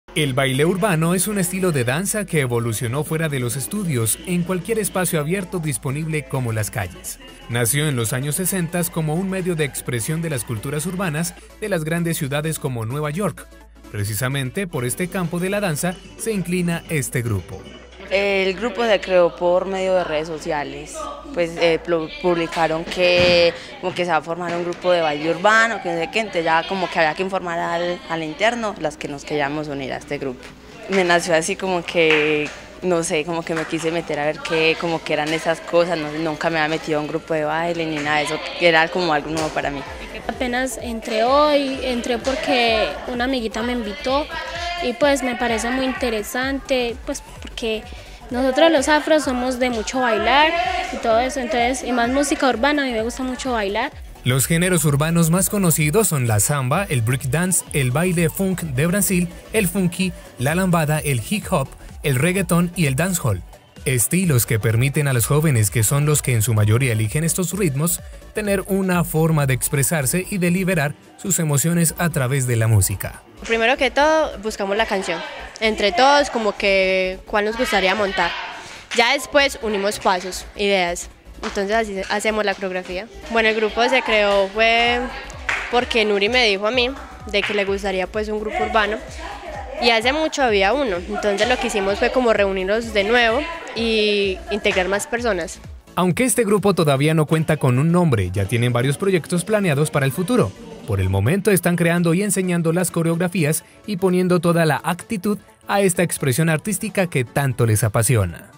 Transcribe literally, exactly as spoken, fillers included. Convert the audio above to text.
El baile urbano es un estilo de danza que evolucionó fuera de los estudios, en cualquier espacio abierto disponible como las calles. Nació en los años sesenta como un medio de expresión de las culturas urbanas de las grandes ciudades como Nueva York. Precisamente por este campo de la danza se inclina este grupo. El grupo se creó por medio de redes sociales, pues eh, publicaron que, como que se va a formar un grupo de baile urbano, que no sé qué, entonces ya como que había que informar al, al interno las que nos queríamos unir a este grupo. Me nació así como que, no sé, como que me quise meter a ver qué, como que eran esas cosas, no, nunca me había metido a un grupo de baile ni nada de eso, era como algo nuevo para mí. Apenas entré hoy, entré porque una amiguita me invitó y pues me parece muy interesante, pues porque nosotros los afros somos de mucho bailar y todo eso, entonces, y más música urbana, a mí me gusta mucho bailar. Los géneros urbanos más conocidos son la samba, el breakdance, el baile funk de Brasil, el funky, la lambada, el hip hop, el reggaetón y el dancehall. Estilos que permiten a los jóvenes, que son los que en su mayoría eligen estos ritmos, tener una forma de expresarse y de liberar sus emociones a través de la música. Primero que todo, buscamos la canción. Entre todos, como que cuál nos gustaría montar. Ya después unimos pasos, ideas. Entonces así hacemos la coreografía. Bueno, el grupo se creó fue porque Nuri me dijo a mí de que le gustaría pues un grupo urbano. Y hace mucho había uno, entonces lo que hicimos fue como reunirnos de nuevo y integrar más personas. Aunque este grupo todavía no cuenta con un nombre, ya tienen varios proyectos planeados para el futuro. Por el momento están creando y enseñando las coreografías y poniendo toda la actitud a esta expresión artística que tanto les apasiona.